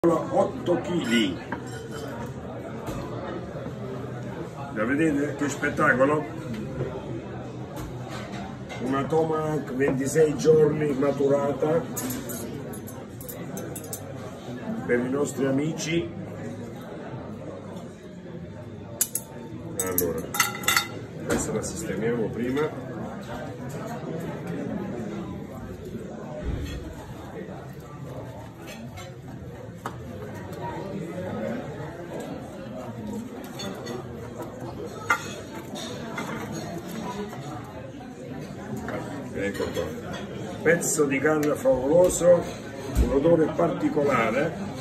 8 kg. La vedete che spettacolo? Una Tomahawk 26 giorni maturata per i nostri amici. Allora, questa la sistemiamo prima. Ecco qua, pezzo di carne favoloso, un odore particolare.